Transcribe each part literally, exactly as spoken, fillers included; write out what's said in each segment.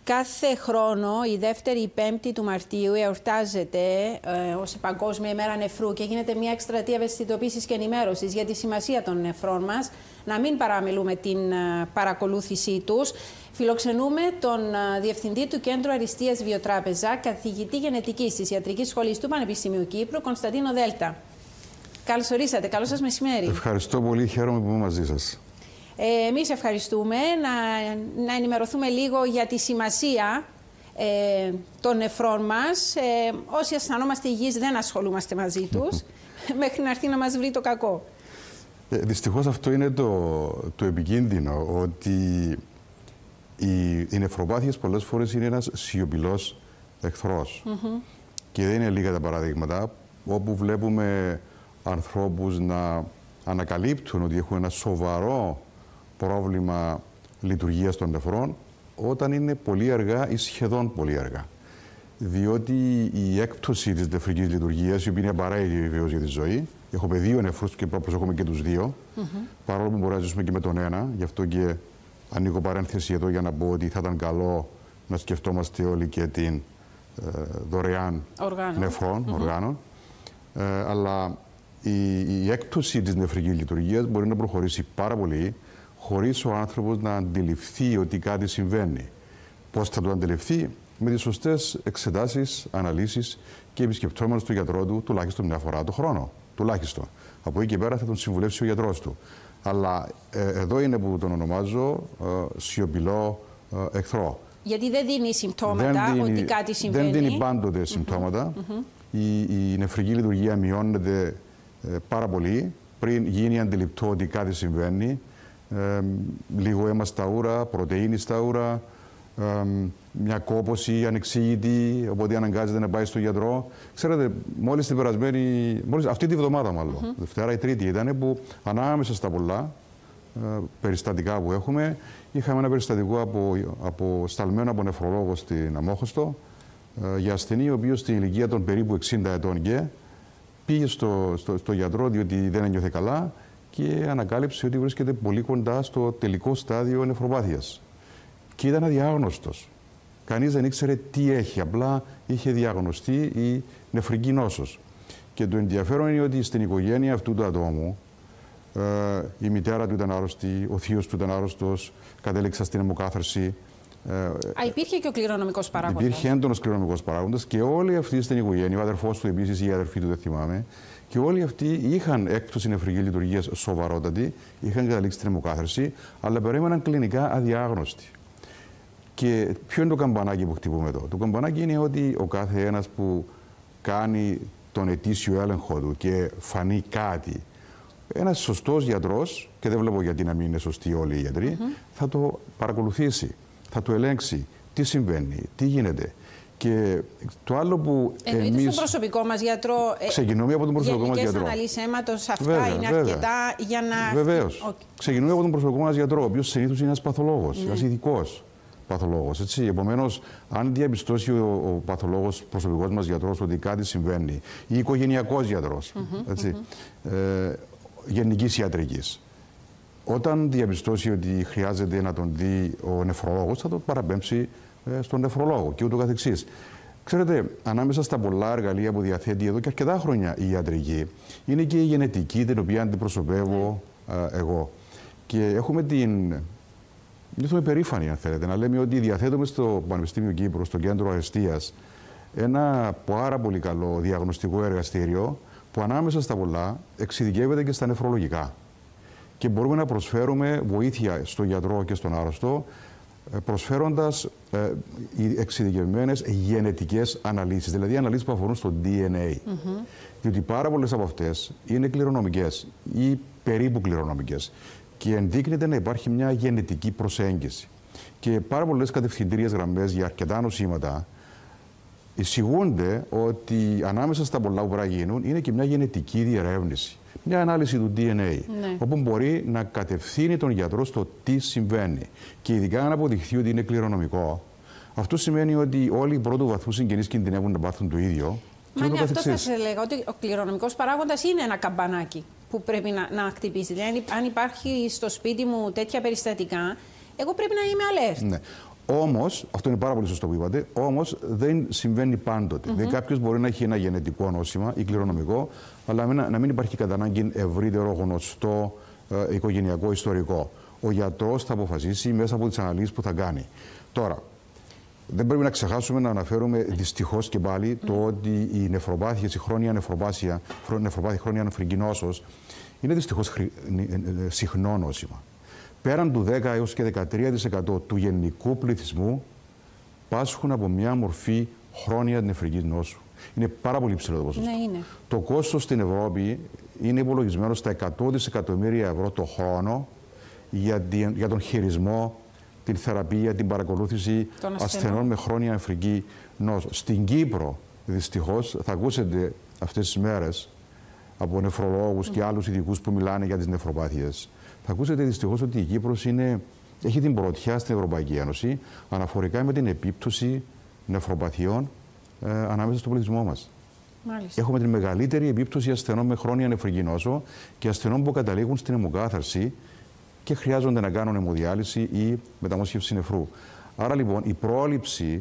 Κάθε χρόνο η δεύτερη ή πέμπτη του Μαρτίου εορτάζεται ε, ως Παγκόσμια ημέρα νεφρού και γίνεται μια εκστρατεία ευαισθητοποίησης και ενημέρωσης για τη σημασία των νεφρών μας, να μην παραμελούμε την ε, παρακολούθησή τους. Φιλοξενούμε τον ε, Διευθυντή του Κέντρου Αριστείας Βιοτράπεζα, καθηγητή γενετικής της Ιατρικής Σχολής του Πανεπιστημίου Κύπρου, Κωνσταντίνο Δέλτα. Καλώς ορίσατε, καλό σας μεσημέρι. Ευχαριστώ πολύ, χαίρομαι που είμαι μαζί σας. Ε, εμείς ευχαριστούμε να, να ενημερωθούμε λίγο για τη σημασία ε, των νεφρών μας. Ε, όσοι αισθανόμαστε υγιείς δεν ασχολούμαστε μαζί τους, μέχρι να έρθει να μας βρει το κακό. Ε, δυστυχώς αυτό είναι το, το επικίνδυνο, ότι οι, οι νεφροπάθειες πολλές φορές είναι ένας σιωπηλός εχθρός. Mm-hmm. Και δεν είναι λίγα τα παραδείγματα, όπου βλέπουμε ανθρώπους να ανακαλύπτουν ότι έχουν ένα σοβαρό πρόβλημα λειτουργίας των νεφρών όταν είναι πολύ αργά ή σχεδόν πολύ αργά. Διότι η έκπτωση της νεφρικής λειτουργίας, η οποία είναι απαραίτητη βεβαίως για τη ζωή, έχουμε δύο νεφρούς και προσέχουμε και τους δύο, mm-hmm. παρόλο που μπορούμε να ζήσουμε και με τον ένα, γι' αυτό και ανοίγω παρένθεση εδώ για να πω ότι θα ήταν καλό να σκεφτόμαστε όλοι και την ε, δωρεάν οργάνων. νεφρών, Mm-hmm. οργάνων, ε, αλλά η, η έκπτωση της νεφρικής λειτουργίας μπορεί να προχωρήσει πάρα πολύ, χωρίς ο άνθρωπος να αντιληφθεί ότι κάτι συμβαίνει. Πώς θα το αντιληφθεί? Με τις σωστές εξετάσεις, αναλύσεις και επισκεπτόμενος τον γιατρό του τουλάχιστον μια φορά το χρόνο. Τουλάχιστον. Από εκεί και πέρα θα τον συμβουλεύσει ο γιατρός του. Αλλά ε, εδώ είναι που τον ονομάζω ε, σιωπηλό ε, εχθρό. Γιατί δεν δίνει συμπτώματα δεν δίνει, ότι κάτι συμβαίνει. Δεν δίνει πάντοτε mm-hmm. συμπτώματα. Mm-hmm. Η, η νεφρική λειτουργία μειώνεται ε, πάρα πολύ πριν γίνει αντιληπτό ότι κάτι συμβαίνει. Ε, λίγο αίμα στα ούρα, πρωτεΐνη στα ούρα, ε, μια κόπωση ανεξήγητη, οπότε αναγκάζεται να πάει στον γιατρό. Ξέρετε, μόλις την περασμένη, μόλις αυτή τη βδομάδα μάλλον, mm-hmm. Δευτέρα ή Τρίτη ήταν, που ανάμεσα στα πολλά ε, περιστατικά που έχουμε, είχαμε ένα περιστατικό από, από σταλμένο από νεφρολόγο στην Αμόχωστο, ε, για ασθενή, ο οποίος στην ηλικία των περίπου εξήντα ετών και πήγε στο, στο, στο γιατρό διότι δεν ένιωθε καλά και ανακάλυψε ότι βρίσκεται πολύ κοντά στο τελικό στάδιο νεφροπάθειας. Και ήταν αδιάγνωστος. Κανείς δεν ήξερε τι έχει, απλά είχε διαγνωστεί η νεφρική νόσος. Και το ενδιαφέρον είναι ότι στην οικογένεια αυτού του ατόμου, ε, η μητέρα του ήταν άρρωστη, ο θείος του ήταν άρρωστος, κατέληξα στην αιμοκάθαρση. Α, υπήρχε και ο κληρονομικός παράγοντας. Υπήρχε έντονος κληρονομικός παράγοντας και όλοι αυτοί στην οικογένεια, ο αδερφός του επίσης ή η αδερφή του, δεν θυμάμαι, και όλοι αυτοί είχαν έκπτωση νεφρικής λειτουργίας σοβαρότατη, είχαν καταλήξει στην αιμοκάθαρση, αλλά περίμεναν κλινικά αδιάγνωστοι. Και ποιο είναι το καμπανάκι που χτυπούμε εδώ? Το καμπανάκι είναι ότι ο κάθε ένας που κάνει τον ετήσιο έλεγχο του και φανεί κάτι, ένας σωστός γιατρός, και δεν βλέπω γιατί να μην είναι σωστοί όλοι οι γιατροί, mm-hmm. θα το παρακολουθήσει, θα το ελέγξει τι συμβαίνει, τι γίνεται. Και το άλλο που εννοείται εμείς... στον προσωπικό μας γιατρό... Ξεκινούμε από τον προσωπικό μας γιατρό. Γενικές αναλύσεις αίματος, αυτά βέβαια, είναι βέβαια. αρκετά για να... Βεβαίως. Okay. Ξεκινούμε από τον προσωπικό μας γιατρό, ο οποίος συνήθως είναι ένας παθολόγος, ναι. ένας ειδικός παθολόγος. Έτσι. Επομένως, αν διαπιστώσει ο, ο παθολόγος, προσωπικός μας γιατρός, ότι κάτι συμβαίνει, ή οικογενειακός γιατρός, mm-hmm, έτσι, mm-hmm. Ε, γενικής ιατρικής, όταν διαπιστώσει ότι χρειάζεται να τον δει ο νεφρολόγος, θα τον παραπέμψει στον νεφρολόγο και ούτω καθεξής. Ξέρετε, ανάμεσα στα πολλά εργαλεία που διαθέτει εδώ και αρκετά χρόνια η ιατρική, είναι και η γενετική, την οποία αντιπροσωπεύω ε, εγώ. Και έχουμε την... νιώθουμε περήφανοι, αν θέλετε, να λέμε ότι διαθέτουμε στο Πανεπιστήμιο Κύπρου, στο Κέντρο Αριστείας, ένα πάρα πολύ καλό διαγνωστικό εργαστήριο, που ανάμεσα στα πολλά εξειδικεύεται και στα νεφρολογικά. Και μπορούμε να προσφέρουμε βοήθεια στον γιατρό και στον άρρωστο, προσφέροντας ε, εξειδικευμένες γενετικές αναλύσεις, δηλαδή αναλύσεις που αφορούν στο ντι εν έι. Mm-hmm. Διότι πάρα πολλές από αυτές είναι κληρονομικές ή περίπου κληρονομικές και ενδείκνυται να υπάρχει μια γενετική προσέγγιση. Και πάρα πολλές κατευθυντήριες γραμμές για αρκετά νοσήματα εισηγούνται ότι ανάμεσα στα πολλά που πρέπει να γίνουν είναι και μια γενετική διερεύνηση. Μια ανάλυση του ντι εν έι, ναι. όπου μπορεί να κατευθύνει τον γιατρό στο τι συμβαίνει. Και ειδικά αν αποδειχθεί ότι είναι κληρονομικό, αυτό σημαίνει ότι όλοι οι πρώτου βαθμού συγγενείς κινδυνεύουν να πάθουν το ίδιο. Μα είναι αυτό θα σε λέγα, ότι ο κληρονομικός παράγοντας είναι ένα καμπανάκι που πρέπει να, να χτυπήσει. Δηλαδή, αν υπάρχει στο σπίτι μου τέτοια περιστατικά, εγώ πρέπει να είμαι alert. Ναι. Όμως, αυτό είναι πάρα πολύ σωστό που είπατε, όμως δεν συμβαίνει πάντοτε. Mm-hmm. Δηλαδή, κάποιος μπορεί να έχει ένα γενετικό νόσημα ή κληρονομικό, αλλά να, να μην υπάρχει κατά ανάγκη ευρύτερο γνωστό ε, οικογενειακό ιστορικό. Ο γιατρός θα αποφασίσει μέσα από τις αναλύσεις που θα κάνει. Τώρα, δεν πρέπει να ξεχάσουμε να αναφέρουμε δυστυχώς και πάλι mm. το ότι οι νεφροπάθειες, η χρόνια νεφροπάθεια, νεφροπάθεια χρόνια νεφρική νόσος, είναι δυστυχώς χρη, συχνό νόσημα. Πέραν του δέκα έως και δεκατρία τοις εκατό του γενικού πληθυσμού πάσχουν από μια μορφή χρόνια νεφρικής νόσου. Είναι πάρα πολύ ψηλό το ποσοστό. Ναι, είναι. Το κόστος στην Ευρώπη είναι υπολογισμένο στα εκατό δισεκατομμύρια ευρώ το χρόνο για, την, για τον χειρισμό, την θεραπεία, την παρακολούθηση ασθενών με χρόνια νεφρική νόσο. Στην Κύπρο, δυστυχώς, θα ακούσετε αυτές τις μέρες από νεφρολόγους mm. και άλλους ειδικούς που μιλάνε για τις νεφροπάθειες. Θα ακούσετε δυστυχώς ότι η Κύπρος είναι, έχει την πρωτιά στην Ευρωπαϊκή Ένωση αναφορικά με την επίπτωση νεφροπαθειών ε, ανάμεσα στον πληθυσμό μας. Μάλιστα. Έχουμε την μεγαλύτερη επίπτωση ασθενών με χρόνια νεφρική νόσο και ασθενών που καταλήγουν στην αιμοκάθαρση και χρειάζονται να κάνουν αιμοδιάλυση ή μεταμόσχευση νεφρού. Άρα λοιπόν η πρόληψη,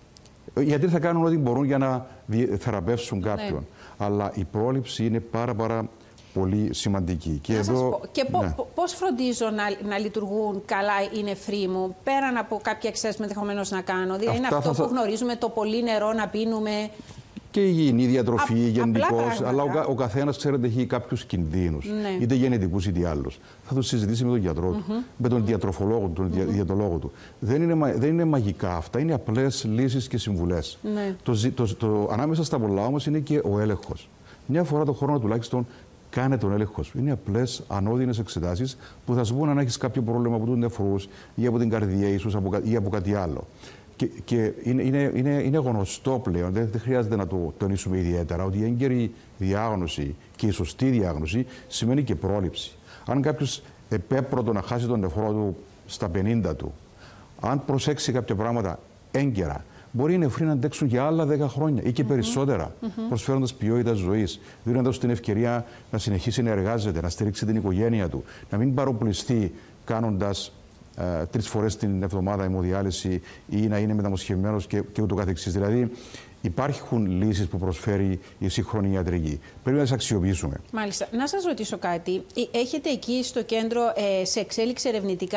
γιατί θα κάνουν ό,τι μπορούν για να θεραπεύσουν κάποιον, ναι. αλλά η πρόληψη είναι πάρα πάρα πολύ σημαντική. Και, εδώ, πω, και ναι. πώς φροντίζω να, να λειτουργούν καλά οι νεφροί μου, πέραν από κάποια εξαίρεση που ενδεχομένως να κάνω. Δηλαδή είναι αυτό θα... που γνωρίζουμε, το πολύ νερό να πίνουμε. Και η υγιεινή διατροφή γενικώς, αλλά ο, ο καθένας, ξέρετε, έχει κάποιους κινδύνους, ναι. είτε γενετικούς είτε άλλους. Θα το συζητήσει με τον γιατρό του, mm-hmm. με τον διατροφολόγο του, τον mm-hmm. διατολόγο του. Δεν είναι, δεν είναι μαγικά αυτά, είναι απλές λύσεις και συμβουλές. Ναι. Το, το, το, το, ανάμεσα στα πολλά όμως είναι και ο έλεγχος. Μια φορά το χρόνο τουλάχιστον κάνε τον έλεγχο σου. Είναι απλές ανώδυνες εξετάσεις που θα σου πούν αν έχεις κάποιο πρόβλημα από τους νεφρούς ή από την καρδιά ίσως ή από κάτι άλλο. Και, και είναι, είναι, είναι, είναι γνωστό πλέον, δεν, δεν χρειάζεται να το τονίσουμε ιδιαίτερα, ότι η έγκαιρη διάγνωση και η σωστή διάγνωση σημαίνει και πρόληψη. Αν κάποιος επέπρωτο να χάσει τον νεφρό του στα πενήντα του, αν προσέξει κάποια πράγματα έγκαιρα, μπορεί οι νεφροί να αντέξουν για άλλα δέκα χρόνια ή και mm-hmm. περισσότερα, mm-hmm. προσφέροντας ποιότητα ζωής, δίνοντας την ευκαιρία να συνεχίσει να εργάζεται, να στηρίξει την οικογένεια του, να μην παροπληστεί κάνοντας ε, τρεις φορές την εβδομάδα αιμοδιάλυση ή να είναι μεταμοσχευμένος και, και ούτω καθεξής. Δηλαδή, υπάρχουν λύσεις που προσφέρει η σύγχρονη ιατρική. Πρέπει να τις αξιοποιήσουμε. Μάλιστα. Να σας ρωτήσω κάτι. Έχετε εκεί στο κέντρο ε, σε εξέλιξη ερευνητικά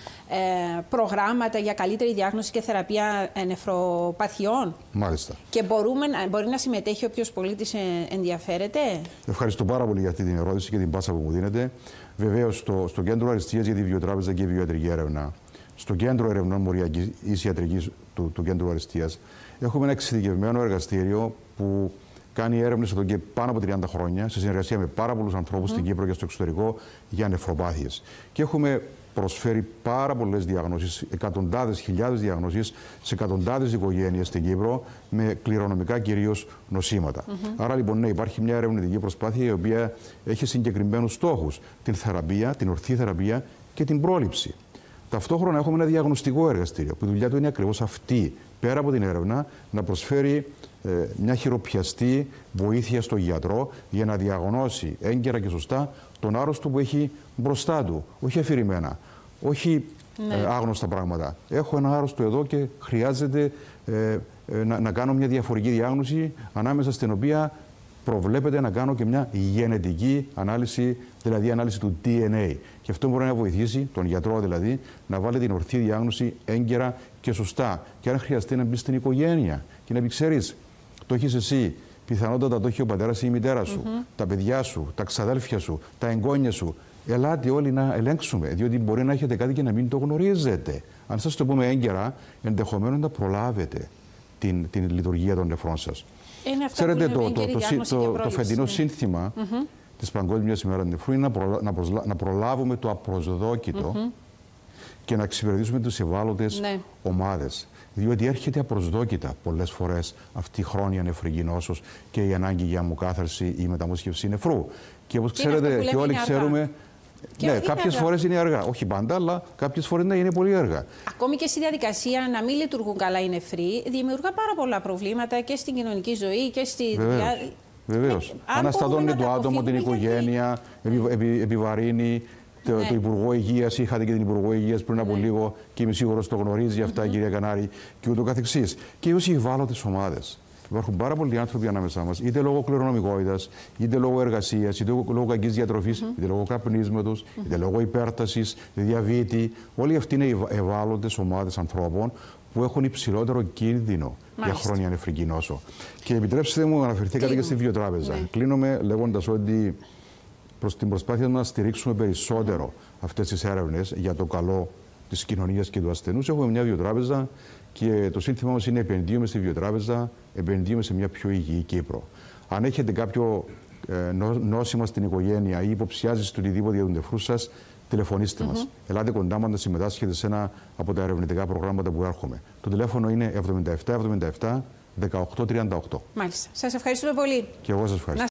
ε, προγράμματα για καλύτερη διάγνωση και θεραπεία ε, νεφροπαθειών? Μάλιστα. Και μπορούμε, μπορεί να συμμετέχει όποιος πολίτης ε, ενδιαφέρεται? Ευχαριστώ πάρα πολύ για αυτή την ερώτηση και την πάσα που μου δίνετε. Βεβαίως, στο, στο Κέντρο Αριστείας για τη Βιοτράπεζα και Βιοϊατρική Έρευνα, στο Κέντρο Ερευνών Μοριακής Ιατρικής του, του Κέντρου Αριστείας, έχουμε ένα εξειδικευμένο εργαστήριο που κάνει έρευνες εδώ και πάνω από τριάντα χρόνια σε συνεργασία με πάρα πολλούς ανθρώπους mm. στην Κύπρο και στο εξωτερικό για νεφροπάθειες. Και έχουμε προσφέρει πάρα πολλές διαγνώσεις, εκατοντάδες χιλιάδες διαγνώσεις σε εκατοντάδες οικογένειες στην Κύπρο με κληρονομικά κυρίως νοσήματα. Mm-hmm. Άρα λοιπόν ναι, υπάρχει μια ερευνητική προσπάθεια η οποία έχει συγκεκριμένους στόχους. Την θεραπεία, την ορθή θεραπεία και την πρόληψη. Ταυτόχρονα έχουμε ένα διαγνωστικό εργαστήριο που η δουλειά του είναι ακριβώς αυτή, πέρα από την έρευνα, να προσφέρει ε, μια χειροπιαστή βοήθεια στον γιατρό για να διαγνώσει έγκαιρα και σωστά τον άρρωστο που έχει μπροστά του. Όχι αφηρημένα, όχι ναι. ε, άγνωστα πράγματα. Έχω ένα άρρωστο εδώ και χρειάζεται ε, ε, να, να κάνω μια διαφορική διάγνωση, ανάμεσα στην οποία προβλέπεται να κάνω και μια γενετική ανάλυση, δηλαδή ανάλυση του ντι εν έι. Και αυτό μπορεί να βοηθήσει τον γιατρό δηλαδή να βάλει την ορθή διάγνωση έγκαιρα και σωστά. Και αν χρειαστεί να μπει στην οικογένεια και να πει: ξέρεις, το έχεις εσύ, πιθανότατα το έχει ο πατέρας ή η μητέρα σου, mm-hmm. τα παιδιά σου, τα ξαδέλφια σου, τα εγγόνια σου. Ελάτε όλοι να ελέγξουμε, διότι μπορεί να έχετε κάτι και να μην το γνωρίζετε. Αν σας το πούμε έγκαιρα, ενδεχομένως να προλάβετε την, την λειτουργία των νεφρών σας. Ξέρετε, το, το, το, το, το φετινό σύνθημα mm-hmm. της Παγκόσμιας ημέρας νεφρού είναι να, προλα, να, προσλα, να προλάβουμε το απροσδόκητο mm-hmm. και να εξυπηρετήσουμε τις ευάλωτες ναι. ομάδες. Διότι έρχεται απροσδόκητα πολλές φορές αυτή η χρόνια νεφρική νόσος και η ανάγκη για αιμοκάθαρση ή μεταμόσχευση νεφρού. Και όπως ξέρετε και όλοι ξέρουμε, και ναι, κάποιες φορές είναι αργά. Όχι πάντα, αλλά κάποιες φορές ναι, είναι πολύ αργά. Ακόμη και στη διαδικασία να μην λειτουργούν καλά οι νεφροί, δημιουργά πάρα πολλά προβλήματα και στην κοινωνική ζωή και στη δουλειά. Βεβαίως. Αναστατώνει το άτομο, την οικογένεια, γιατί... επι, επι, επιβαρύνει το, ναι. το Υπουργό Υγείας, είχατε και την Υπουργό Υγείας πριν από ναι. λίγο και είμαι σίγουρος το γνωρίζει αυτά, mm-hmm. κυρία Κανάρη, και ούτω καθεξής. Και όσοι ευάλωτες ομάδες. Υπάρχουν πάρα πολλοί άνθρωποι ανάμεσά μας, είτε λόγω κληρονομικότητας, είτε λόγω εργασίας, είτε λόγω κακής διατροφής, mm-hmm. είτε λόγω καπνίσματος, mm-hmm. είτε λόγω υπέρτασης, διαβήτη. Όλοι αυτοί είναι ευάλωτες ομάδες ανθρώπων που έχουν υψηλότερο κίνδυνο Μάλιστα. για χρόνια νεφρική νόσο. Και επιτρέψτε μου, αναφερθήκατε και στη βιοτράπεζα. Ναι. Κλείνουμε λέγοντας ότι προς την προσπάθεια να στηρίξουμε περισσότερο αυτές τις έρευνες για το καλό της κοινωνίας και του ασθενούς. Έχουμε μια βιοτράπεζα και το σύνθημα μας είναι επενδύουμε στη βιοτράπεζα, επενδύουμε σε μια πιο υγιή Κύπρο. Αν έχετε κάποιο ε, νόσημα στην οικογένεια ή υποψιάζεστε στο οτιδήποτε για τον νεφρού σας, τηλεφωνήστε mm-hmm. μας. Ελάτε κοντά μας να συμμετάσχετε σε ένα από τα ερευνητικά προγράμματα που έρχομαι. Το τηλέφωνο είναι εβδομήντα επτά εβδομήντα επτά δεκαοκτώ τριάντα οκτώ. Μάλιστα. Σας ευχαριστούμε πολύ. Και εγώ σας ευχαριστώ.